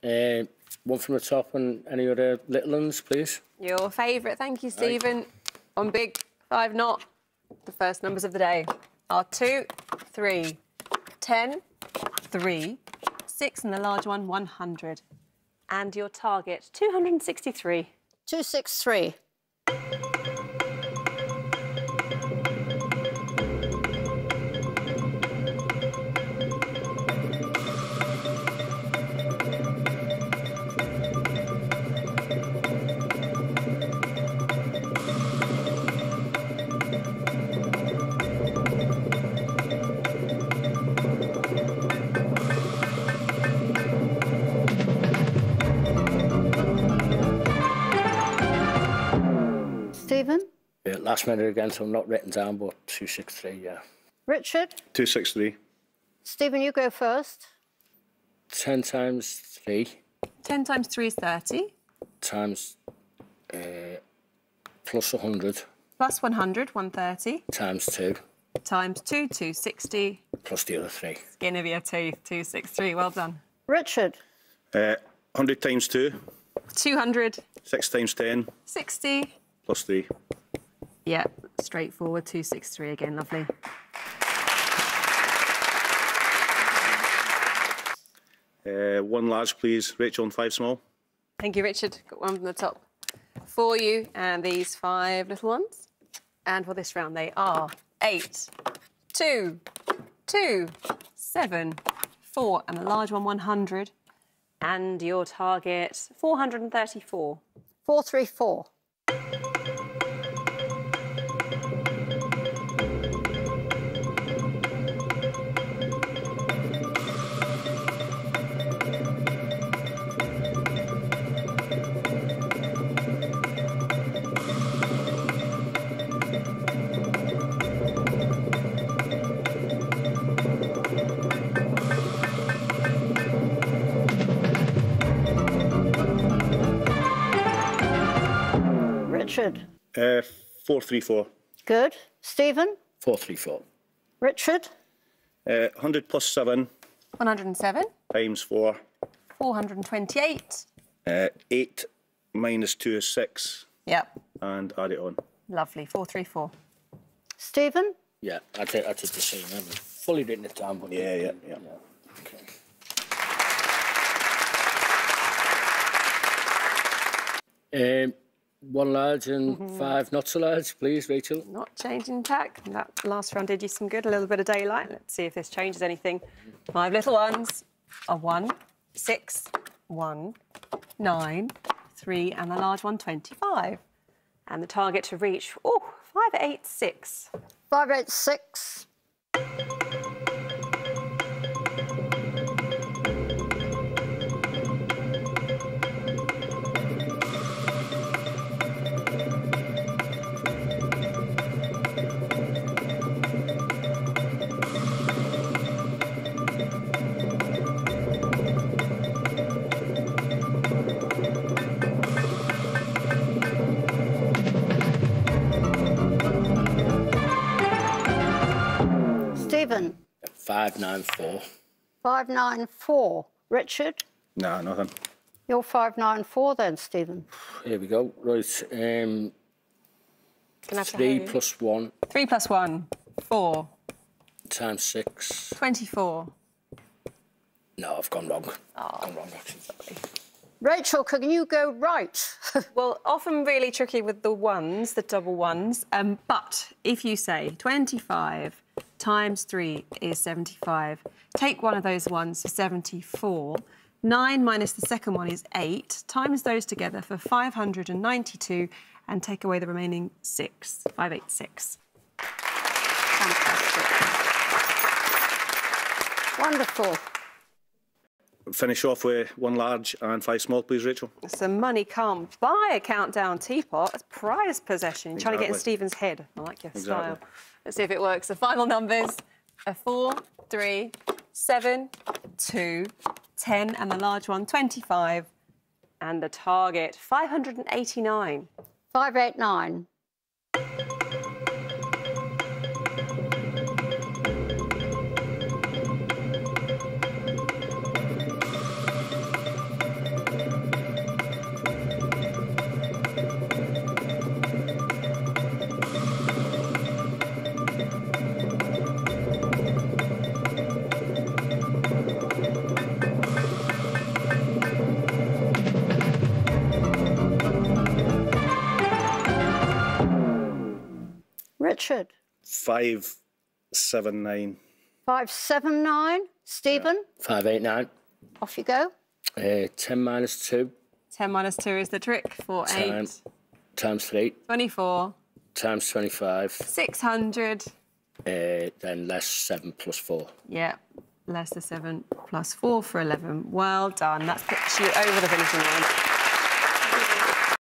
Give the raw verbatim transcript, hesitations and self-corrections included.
Uh, one from the top and any other little ones, please. Your favourite, thank you, Stephen. Right. On big five knot, the first numbers of the day are two, three, ten, three, six, and the large one, one hundred. And your target, two hundred sixty-three. two sixty-three. Stephen? Yeah, last minute again, so I'm not written down, but two sixty-three, yeah. Richard? two sixty-three. Stephen, you go first. ten times three. ten times three is thirty. Times uh, plus one hundred. Plus one hundred, one hundred thirty. Times two. Times two, two hundred sixty. Plus the other three. Skin of your teeth, two hundred sixty-three. Well done. Richard? Uh, one hundred times two. two hundred. six times ten. sixty. Plus three. Yeah, straightforward, two hundred sixty-three again, lovely. Uh, one large, please. Rachel, and five small. Thank you, Richard. Got one from the top for you, and these five little ones. And for this round, they are eight, two, two, seven, four, and the large one, one hundred. And your target, four hundred thirty-four. four three four. Richard? Uh, four three four. Good. Stephen? four three four. Richard? Uh, one hundred plus seven. one hundred seven. Times four. four hundred twenty-eight. Uh, eight minus two is six. Yep. And add it on. Lovely, four three four. Stephen? Yeah, I did, I did the same. I've fully written it down, but... Yeah, yeah, yeah. yeah. Okay. Um, one large and mm-hmm. five not so large, please, Rachel. Not changing tack. That last round did you some good, a little bit of daylight. Let's see if this changes anything. Five little ones. A one, six, one, nine, three, and the large one, twenty-five. And the target to reach, oh, five eight six. five eight six. Stephen? five nine four. five nine four. Richard? Nah, nothing. You're five nine four then, Stephen. Here we go. Right. Um, three plus one. Three plus one. Four. Times six. twenty-four. No, I've gone wrong. Oh, I've gone wrong, actually. Sorry. Rachel, can you go right? Well, often really tricky with the ones, the double ones. Um, but if you say twenty-five times three is seventy-five, take one of those ones for seventy-four. nine minus the second one is eight. Times those together for five hundred ninety-two and take away the remaining six. five eight six. Fantastic. Wonderful. Finish off with one large and five small, please, Rachel. Some money can't buy a countdown teapot. It's prized possession. You're trying to get in Stephen's head. I like your Exactly. style. Let's see if it works. The final numbers are four, three, seven, two, ten, and the large one, twenty-five. And the target, five hundred eighty-nine. five eight nine. Richard? Five, seven, nine. five seven nine. Stephen? five eight nine. Off you go. Uh, ten minus two. ten minus two is the trick for Time. eight. Times three. twenty-four. Times twenty-five. six hundred. Uh, then less seven plus four. Yeah, less the seven plus four for eleven. Well done. That puts you over the finishing line.